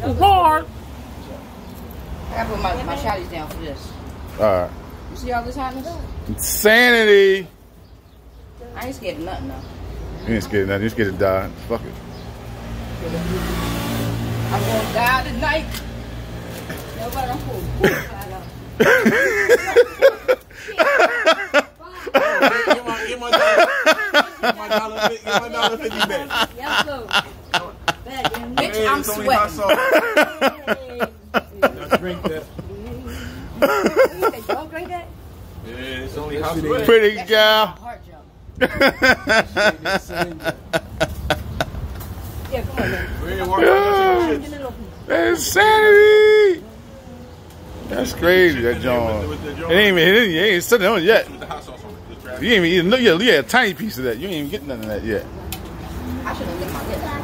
Lord. I gotta put my shotties down for this. Alright. You see all this hotness? Insanity. I ain't scared of nothing though. You ain't scared of nothing. You scared to die. Fuck it. I'm gonna die tonight. Nobody, I'm cool. Get my dollar 50 back. Yes, sir. Bitch, I'm sweating. Now drink that. Don't drink that? Yeah, it's only hot sweat. Pretty gal. Heart jump. Yeah, come on, man. We ain't walking out Get Insanity. That's crazy, that John. It ain't even sitting on it yet. with the hot sauce on it. You ain't even eating. Look, you had a tiny piece of that. You ain't even getting none of that yet. I should have licked my lips.